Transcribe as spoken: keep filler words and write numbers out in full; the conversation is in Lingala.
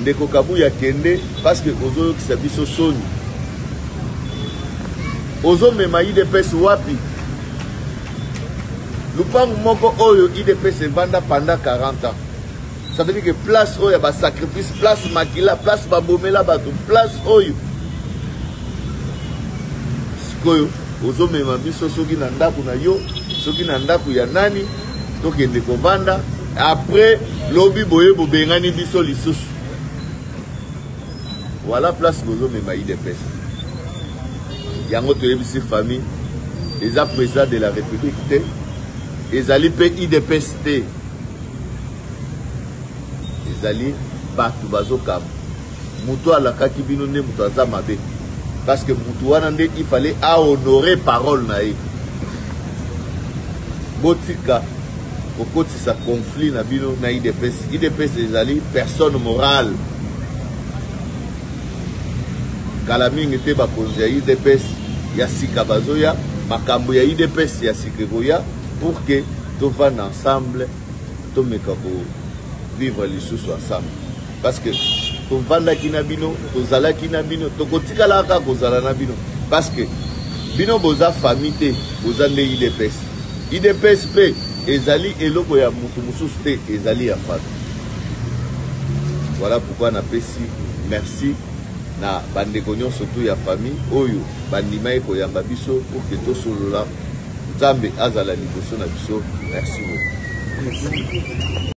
ndeko Kabuya kende parce que ozo ki sabiso soni ozo mema I D P S wapi lupangu moko oyo I D P S vanda pendant quarante ans. Ça veut dire que place oyo ba sacrifice, place makila, place babomela bato, place oyo sikoyo ozo mema biso soki na ndaku na yo, soki na ndaku ya nani tokende kovanda après lobi boye bobengani biso lisusu. Voilà place bozo mema I D P S. Yango toyebisi famille eza président de la République te ezali pe I D P S te ezali batu bazokamba mutu alakaki bino nde mutu aza mabe parce que mutu wana nde il fallait a honorer parole na ye botika okotisa conflit na bino na I D P S. I D P S ezali personne morale kala mingi te bakonzi ya I D P S ya sika bazoya makambo ya I D P S ya sika koya pour que tout va ensemble tout meka ko vivre lisusu ensemble parce que to vanda kina bino to zala kina bino to kotikala ka kozala na bino parce que bino boza famille te boza nde I D P S. I D P S pe ezali eloko ya mutu mususu te ezali ya fatu. Voilà pourquoi na pesi merci na bandeko nyonso to ya famille oyo bandima eko yamba biso pour que to solola Nzambe azala liboso na biso. Merci beaucoup.